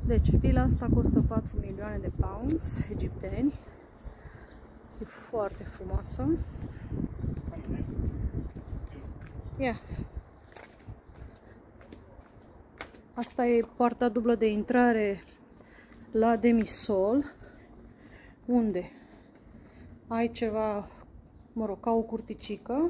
Deci, vila asta costă 4 milioane de pounds egipteni. E foarte frumoasă. Yeah. Asta e poarta dublă de intrare la demisol, unde ai ceva, mă rog, ca o curticică,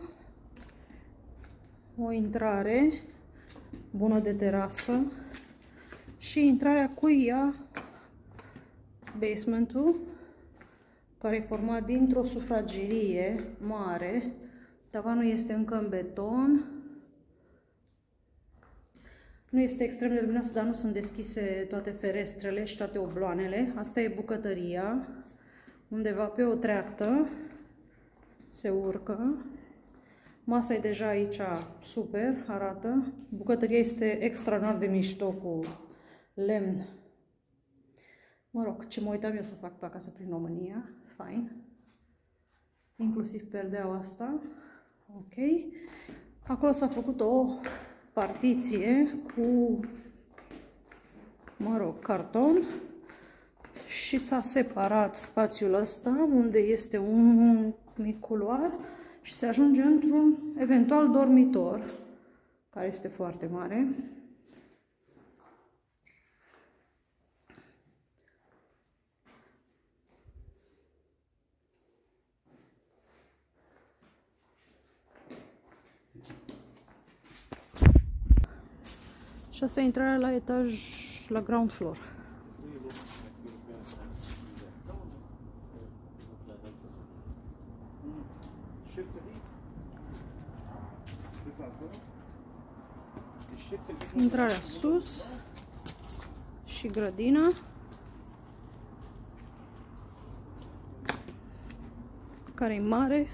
o intrare bună de terasă și intrarea cu ea, basementul, care e format dintr-o sufragerie mare. Tavanul este încă în beton. Nu este extrem de luminoasă, dar nu sunt deschise toate ferestrele și toate obloanele. Asta e bucătăria. Undeva pe o treaptă se urcă. Masa e deja aici super, arată. Bucătăria este extraordinar de mișto, cu lemn. Mă rog, ce mă uitam eu să fac pe acasă prin România. Fain. Inclusiv perdeaua asta. Ok. Acolo s-a făcut o partiție cu, mă rog, carton și s-a separat spațiul ăsta unde este un mic culoar și se ajunge într-un eventual dormitor, care este foarte mare. Și asta e intrarea la etaj, la ground floor. Intrarea sus și grădina. Care e mare.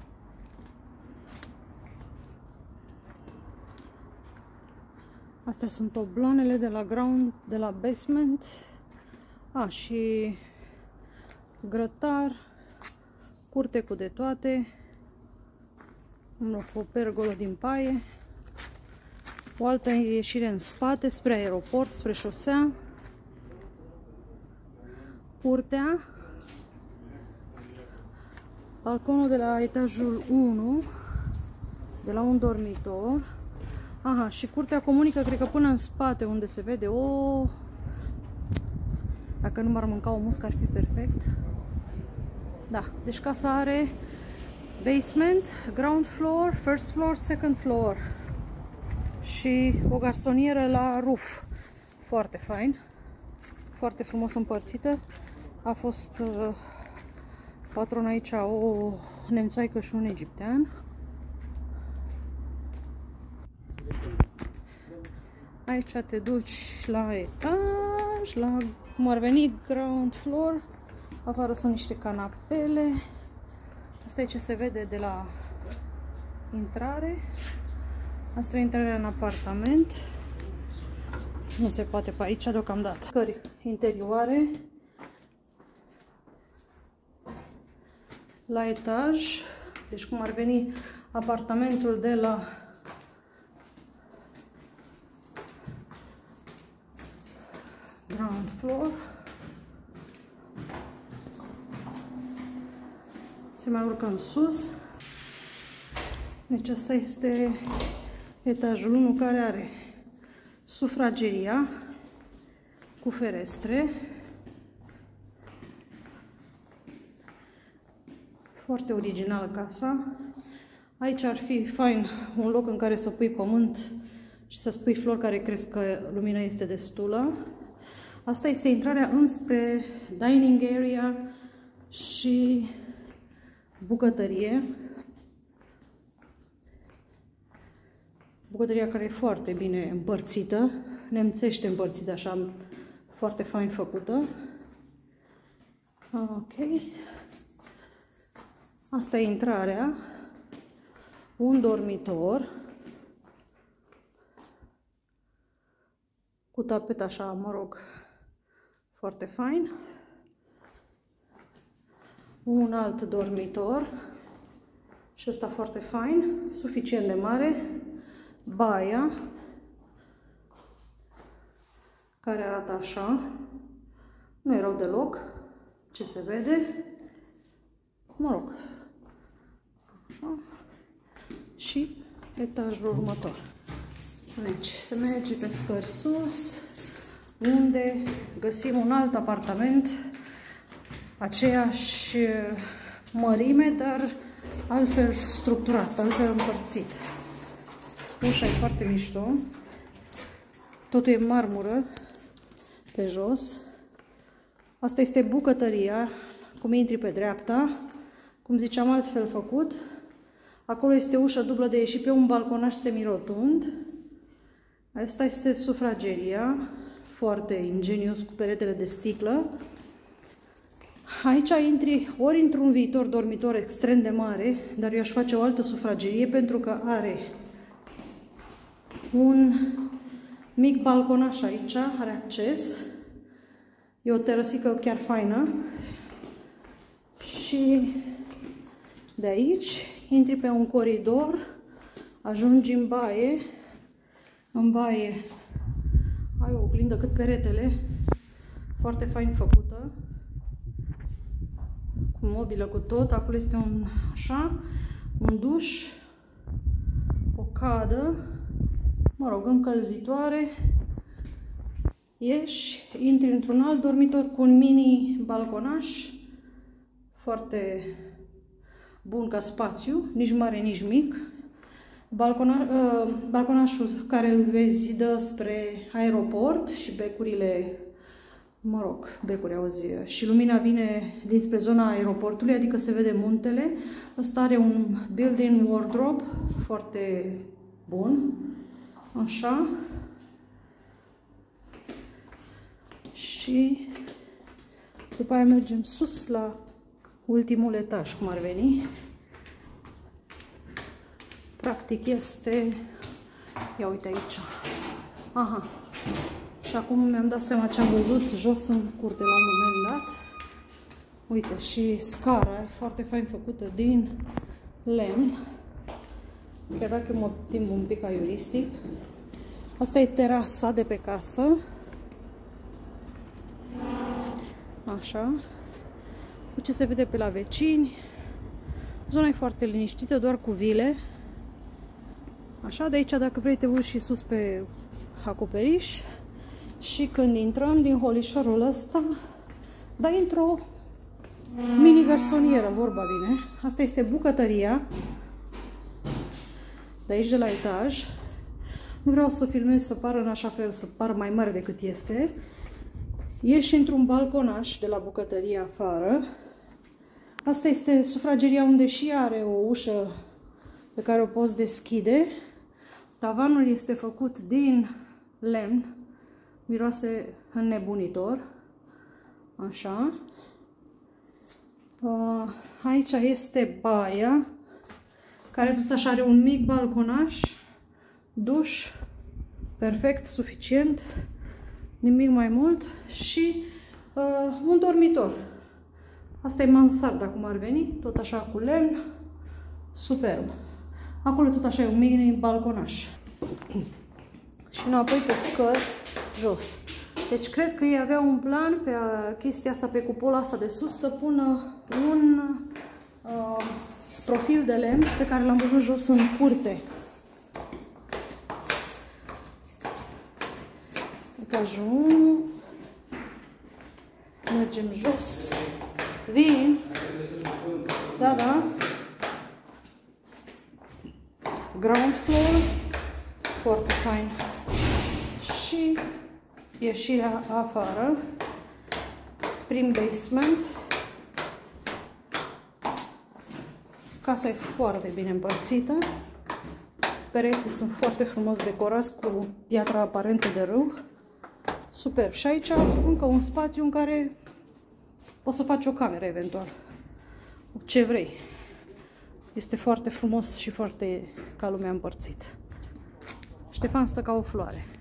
Astea sunt obloanele de la ground, de la basement. Și grătar, curte cu de toate, o pergolă din paie, o altă ieșire în spate, spre aeroport, spre șosea, curtea, balconul de la etajul 1, de la un dormitor. Și curtea comunică, cred că până în spate, unde se vede o... Dacă nu m-ar mânca o muscă, ar fi perfect. Da, deci casa are basement, ground floor, first floor, second floor și o garsonieră la roof. Foarte fain, foarte frumos împărțită. A fost patron aici o nemțoaică și un egiptean. Aici te duci la etaj, la cum ar veni ground floor. Afară sunt niște canapele. Asta e ce se vede de la intrare. Asta e intrarea în apartament. Nu se poate pe aici deocamdată. Scări interioare. La etaj, deci cum ar veni apartamentul de la ground floor. Se mai urcă în sus. Deci asta este etajul 1, care are sufrageria cu ferestre. Foarte originală casa. Aici ar fi fain un loc în care să pui pământ și să spui flori care crezi că lumina este destulă. Asta este intrarea înspre dining area și bucătărie. Bucătăria care e foarte bine împărțită, nemțește împărțită, așa, foarte fain făcută. Ok. Asta e intrarea. Un dormitor cu tapet așa, mă rog, foarte fain. Un alt dormitor și ăsta foarte fain, suficient de mare. Baia, care arată așa. Nu e rău deloc, ce se vede. Mă rog. Așa. Și etajul următor. Deci, se merge pe scări sus, unde găsim un alt apartament, aceeași mărime, dar altfel structurat, altfel împărțit. Ușa e foarte mișto. Totul e marmură pe jos. Asta este bucătăria, cum intri pe dreapta, cum ziceam, altfel făcut. Acolo este ușa dublă de ieșit pe un balconaș semirotund. Asta este sufrageria, foarte ingenios, cu peretele de sticlă. Aici intri ori într-un viitor dormitor extrem de mare, dar eu aș face o altă sufragerie pentru că are un mic balconaș aici, are acces. E o terăsică chiar faină. Și de aici intri pe un coridor, ajungi în baie. În baie ai o oglindă cât peretele, foarte fain făcută, cu mobilă, cu tot. Acolo este un duș, o cadă, mă rog, încălzitoare. Ieși, intri într-un alt dormitor cu un mini balconaș, foarte bun ca spațiu, nici mare, nici mic. Balconașul care îl vezi dă spre aeroport și becurile, mă rog, becuri, auzi, și lumina vine dinspre zona aeroportului, adică se vede muntele. Ăsta are un built-in wardrobe foarte bun, așa. Și după aia mergem sus la ultimul etaj, cum ar veni. Practic este... Ia uite aici. Aha. Și acum mi-am dat seama ce am văzut jos în curte la un moment dat. Uite, și scara e foarte fain făcută din lemn. Chiar dacă mă timp un pic aiuristic. Asta e terasa de pe casă. Așa. Cu ce se vede pe la vecini. Zona e foarte liniștită, doar cu vile. Așa, de aici, dacă vrei, te urci și sus pe acoperiș. Și când intrăm din holișorul ăsta, dai într-o mini garsonieră, vorba bine. Asta este bucătăria. De aici, de la etaj. Nu vreau să filmez să pară în așa fel, să pară mai mare decât este. Ieși într-un balconaș de la bucătărie afară. Asta este sufrageria, unde și are o ușă pe care o poți deschide. Tavanul este făcut din lemn. Miroase înnebunitor. Așa. Aici este baia, care tot așa are un mic balconaș, duș, perfect, suficient, nimic mai mult, și un dormitor. Asta e mansarda, cum ar veni, tot așa cu lemn, superb. Acolo tot așa e un mini balconaș. Și înapoi pe scări, jos. Deci cred că ei aveau un plan pe chestia asta, pe cupola asta de sus, să pună un profil de lemn pe care l-am văzut jos în curte. Etajul 1. Mergem jos. Vin. Da, da. Ground floor. Foarte fain. Și ieșirea afară. Prin basement. Casa e foarte bine împărțită. Pereții sunt foarte frumos decorați cu piatra aparentă de râu. Superb. Și aici încă un spațiu în care poți să faci o cameră eventual. Ce vrei. Este foarte frumos și foarte ca lumea împărțit. Ștefan stă ca o floare.